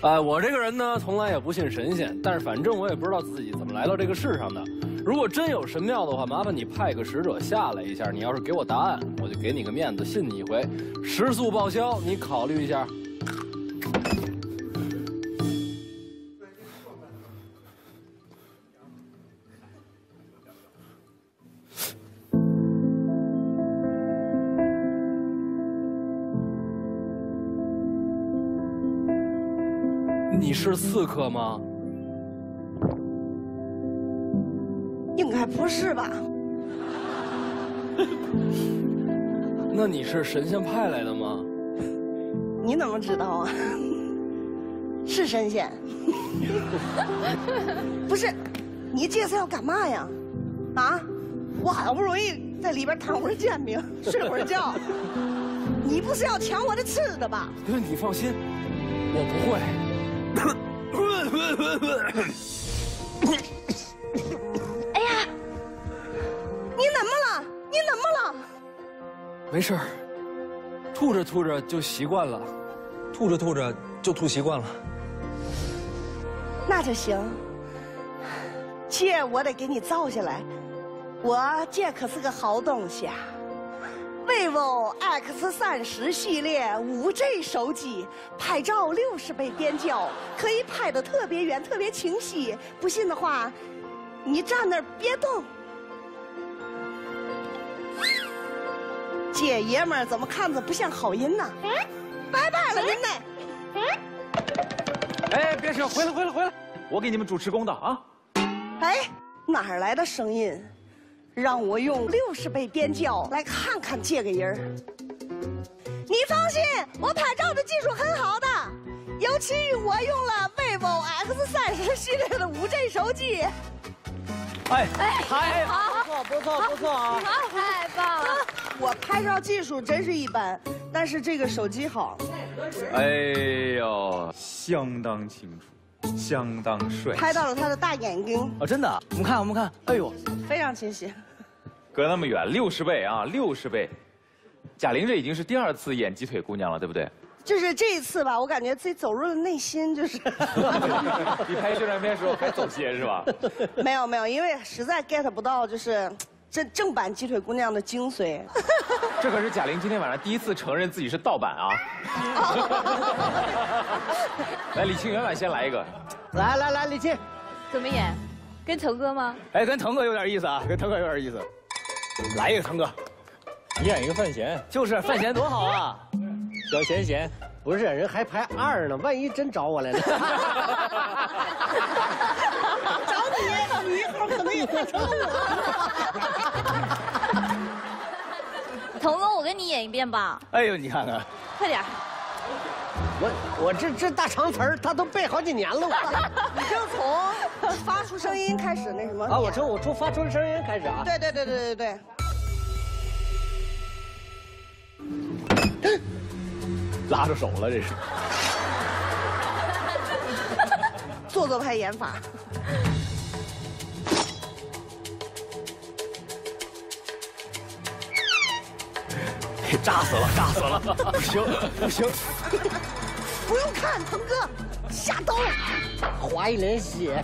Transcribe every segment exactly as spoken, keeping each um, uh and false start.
哎，我这个人呢，从来也不信神仙，但是反正我也不知道自己怎么来到这个世上的。如果真有神庙的话，麻烦你派个使者下来一下。你要是给我答案，我就给你个面子，信你一回，食宿报销，你考虑一下。你是刺客吗？ 应该不是吧？ 那你是神仙派来的吗？ 你怎么知道啊？是神仙。不是，你这是要干嘛呀？啊？我好不容易在里边摊会儿煎饼，睡会儿觉。你不是要抢我的吃的吧？ 你放心，我不会。 哎呀，你怎么了？你怎么了？ 没事儿，吐着吐着就习惯了， 吐着吐着就吐习惯了。 那就行。这我得给你照下来，我这可是个好东西啊。vivo X 三十系列五 G 手机，拍照六十倍变焦，可以拍得特别远、特别清晰。不信的话，你站那儿别动。这爷们儿怎么看着不像好人呢？拜拜了，您呢？ 哎，别扯，回来，回来，回来！我给你们主持公道啊！ 哎，哪儿来的声音？让我用六十倍变焦来看看这个人儿。你放心，我拍照的技术很好的，尤其我用了 vivo X 三十系列的五 G 手机。 哎哎， 还好， 不错，不错，不错啊！ 太棒了！ 我拍照技术真是一般，但是这个手机好。 哎呦，相当清楚，相当帅。 拍到了他的大眼睛。 哦，真的？我们看，我们看。哎呦， 非常清晰。 隔那么远，六十倍啊，六十倍。贾玲这已经是第二次演鸡腿姑娘了，对不对？ 就是这一次吧，我感觉自己走入了内心，就是。 比拍宣传片时候还走心是吧？ 没有没有，因为实在 get 不到就是正正版鸡腿姑娘的精髓。 这可是贾玲今天晚上第一次承认自己是盗版啊！来，李沁原版先来一个。 来来来，李沁， 怎么演？跟腾哥吗？ 哎，跟腾哥有点意思啊，跟腾哥有点意思。来一个，腾哥， 你演一个范闲， 就是范闲多好啊！小贤贤， 不是人还排二呢，万一真找我来了， 找你，你一会儿可能也会成我。 腾哥，我跟你演一遍吧。 哎呦，你看看， 快点。 我我这这大长词儿，他都背好几年了。我你就从发出声音开始那什么啊，我从我从发出声音开始啊。 对对对对对对。 拉着手了，这是。 做作派演法。 炸死了，炸死了！不行，不行！ 不用看，腾哥，下刀， 划一脸血。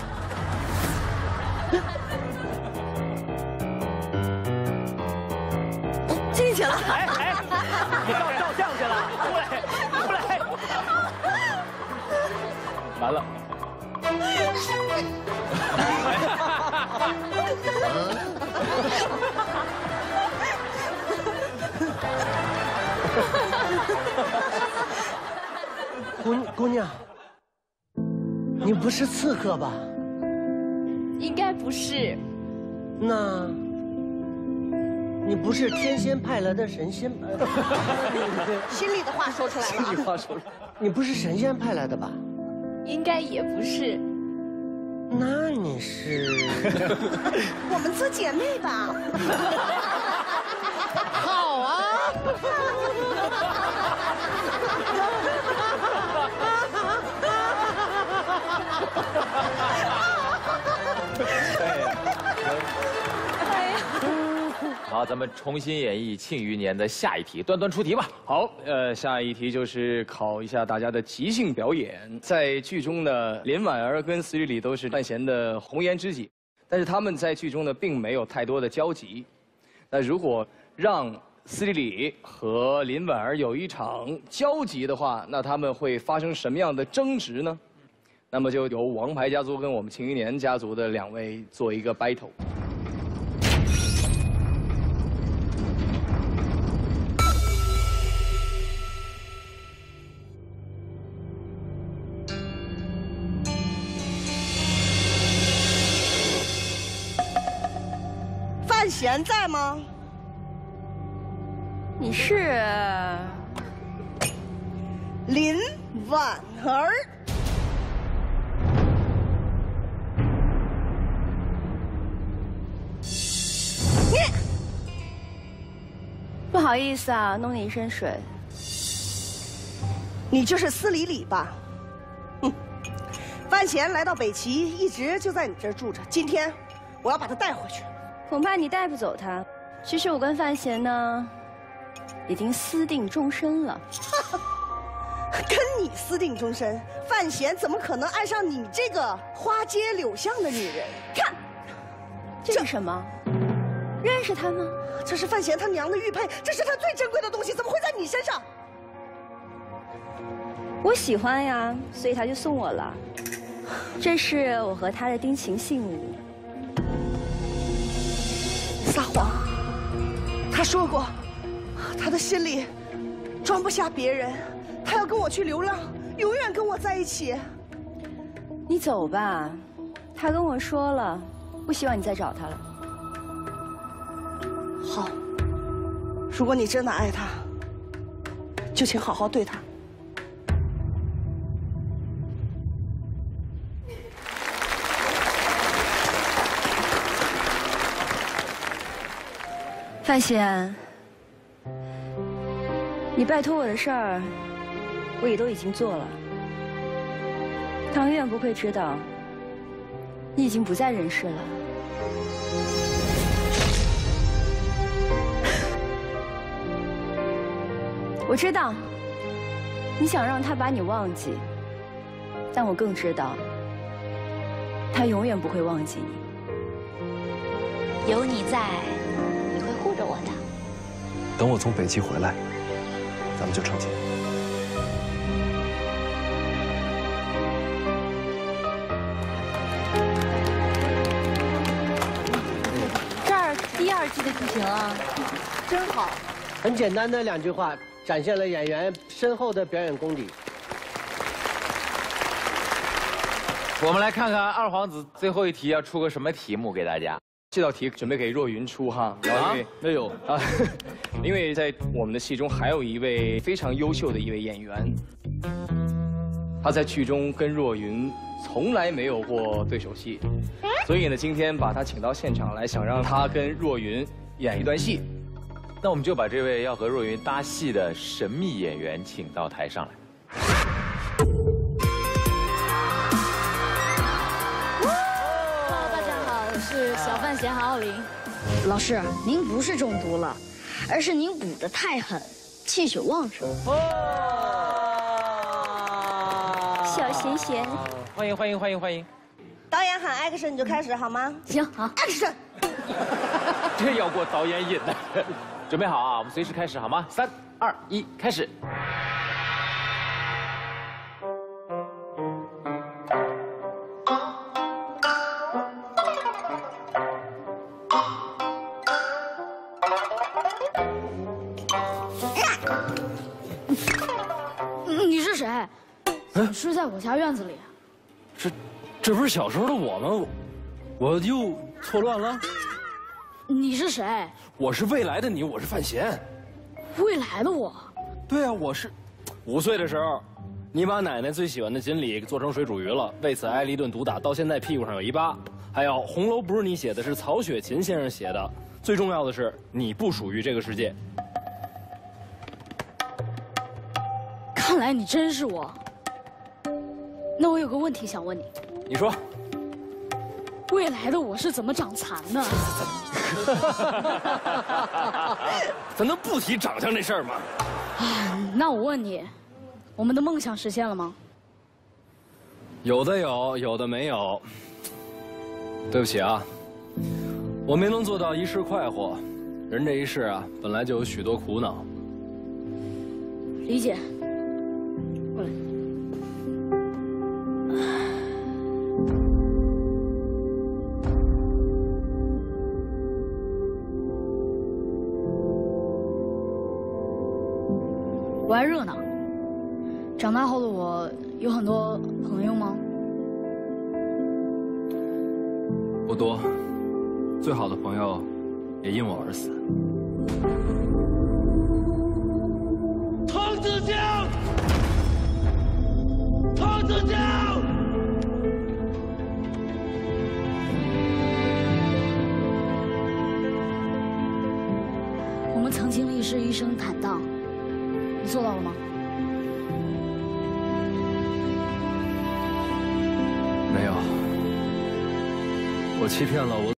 进去了。 哎哎，你照照相去了，出来，出来！完了。 姑姑娘，你不是刺客吧？ 应该不是。 那，你不是天仙派来的神仙吧？ 心里的话说出来了。 心里话说出来。你不是神仙派来的吧？ 应该也不是。 那你是？ 我们做姐妹吧。 好啊。 好， 咱们重新演绎《庆余年》的下一题，端端出题吧。 好，呃，下一题就是考一下大家的即兴表演。在剧中呢，林婉儿跟司礼里都是范闲的红颜知己，但是他们在剧中呢，并没有太多的交集。那如果让司礼里和林婉儿有一场交集的话，那他们会发生什么样的争执呢？那么就由王牌家族跟我们庆余年家族的两位做一个 battle。 范闲在吗？ 你是林婉儿。你不好意思啊，弄你一身水。 你就是司礼里吧？哼，范闲来到北齐，一直就在你这儿住着。今天我要把他带回去。 恐怕你带不走他。其实我跟范闲呢，已经私定终身了。 跟你私定终身，范闲怎么可能爱上你这个花街柳巷的女人？ 看，这是什么？认识他吗？ 这是范闲他娘的玉佩，这是他最珍贵的东西，怎么会在你身上？ 我喜欢呀，所以他就送我了。这是我和他的定情信物。 撒谎！他说过，他的心里装不下别人，他要跟我去流浪，永远跟我在一起。 你走吧，他跟我说了，不希望你再找他了。 好，如果你真的爱他，就请好好对他。 范闲，你拜托我的事儿，我也都已经做了。唐远不会知道，你已经不在人世了。我知道，你想让他把你忘记，但我更知道，他永远不会忘记你。 有你在。护着我的， 等我从北齐回来，咱们就成亲。 这儿第二季的剧情啊， 真好。 很简单的两句话，展现了演员深厚的表演功底。 我们来看看二皇子最后一题要出个什么题目给大家。 这道题准备给若云出哈，然后因为哎呦啊，因为在我们的戏中还有一位非常优秀的一位演员，他在剧中跟若云从来没有过对手戏，所以呢，今天把他请到现场来，想让他跟若云演一段戏。 那我们就把这位要和若云搭戏的神秘演员请到台上来。 是小范闲韩奥林。老师，您不是中毒了，而是您补得太狠，气血旺盛。 小贤贤， 欢迎欢迎欢迎欢迎！ 导演喊 action 你就开始好吗？ 行，好 ，action。 这要过导演瘾的，准备好啊，我们随时开始好吗？三二一，开始。 你是谁？是在我家院子里。 这，这不是小时候的我吗？我又错乱了。 你是谁？ 我是未来的你，我是范闲。 未来的我？ 对啊，我是五岁的时候，你把奶奶最喜欢的锦鲤做成水煮鱼了，为此挨了一顿毒打，到现在屁股上有一疤。还有《红楼》不是你写的，是曹雪芹先生写的。最重要的是，你不属于这个世界。 看来你真是我。那我有个问题想问你。 你说。 未来的我是怎么长残的？ 咱能不提长相这事儿吗？ 啊，那我问你，我们的梦想实现了吗？ 有的有，有的没有。对不起啊，我没能做到一世快活。人这一世啊，本来就有许多苦恼。 理解。过来。我爱热闹。长大后的我有很多朋友吗？ 不多，最好的朋友也因我而死。 唐子江，唐子江。 我们曾经历是一生坦荡，你做到了吗？ 没有，我欺骗了我。